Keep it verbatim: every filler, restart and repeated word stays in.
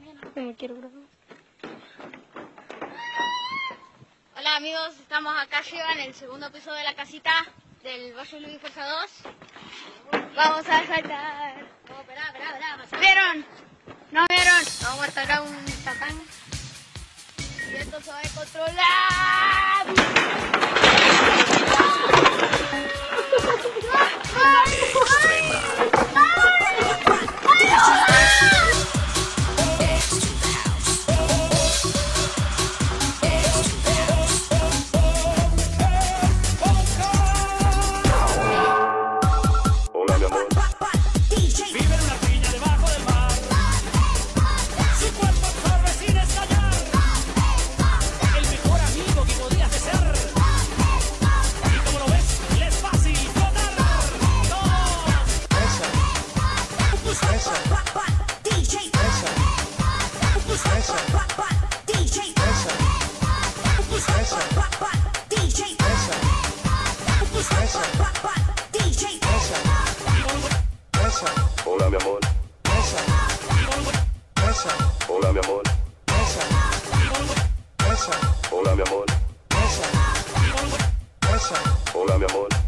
No quiero grabar. Hola amigos, estamos acá arriba en el segundo piso de la casita del Valle Luis Fuerza dos. Vamos a saltar. Oh, esperá, esperá, esperá. ¿Vieron? ¿No vieron? Vamos a estar a un tatán. Y esto se va a controlar. Hola mi amor. Hola mi amor. Hola mi amor. Hola mi amor.